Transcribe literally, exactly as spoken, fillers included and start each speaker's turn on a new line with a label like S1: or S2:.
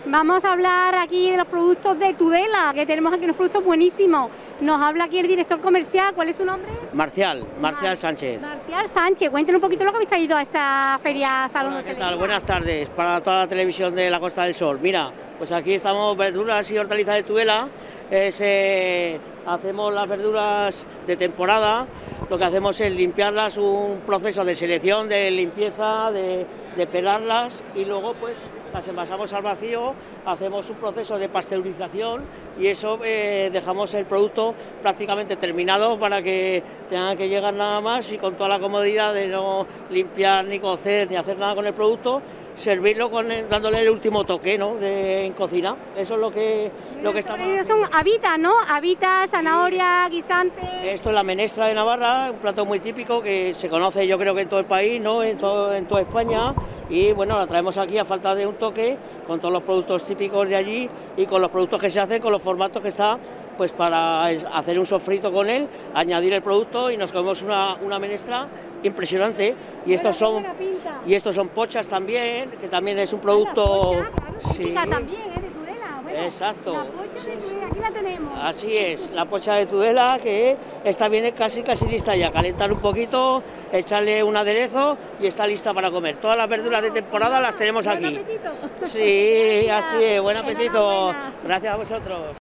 S1: Vamos a hablar aquí de los productos de Tudela, que tenemos aquí unos productos buenísimos. Nos habla aquí el director comercial. ¿Cuál es su nombre?
S2: Marcial, Marcial
S1: Mar
S2: Sánchez.
S1: Marcial Sánchez, cuéntenos un poquito lo que habéis traído a esta feria Salón
S2: Hola,
S1: de
S2: ¿qué tal? Buenas tardes para toda la televisión de la Costa del Sol. Mira, pues aquí estamos verduras y hortalizas de Tudela. Es, eh, hacemos las verduras de temporada. Lo que hacemos es limpiarlas, un proceso de selección, de limpieza, de, de pelarlas y luego pues las envasamos al vacío, hacemos un proceso de pasteurización y eso eh, dejamos el producto prácticamente terminado para que tengan que llegar nada más y con toda la comodidad de no limpiar ni cocer ni hacer nada con el producto, servirlo con el, dándole el último toque, ¿no?, de, en cocina. Eso es lo que, lo que estamos haciendo.
S1: Son habitas, ¿no? Habitas, zanahoria, guisante.
S2: Esto es la menestra de Navarra, un plato muy típico que se conoce yo creo que en todo el país, ¿no?, en, todo, en toda España, y bueno, la traemos aquí a falta de un toque con todos los productos típicos de allí y con los productos que se hacen, con los formatos que está, pues para hacer un sofrito con él, añadir el producto y nos comemos una, una menestra impresionante. Y estos son y estos son pochas también, que también es un producto.
S1: Pocha, claro,
S2: sí,
S1: típica también, ¿eh? De Tudela. Bueno,
S2: exacto.
S1: La pocha de Tudela, aquí la tenemos.
S2: Así es, la pocha de Tudela, que esta viene casi casi lista ya. Calentar un poquito, echarle un aderezo y está lista para comer. Todas las verduras de temporada las tenemos aquí.
S1: Buen apetito.
S2: Sí, así es, buen apetito. Gracias a vosotros.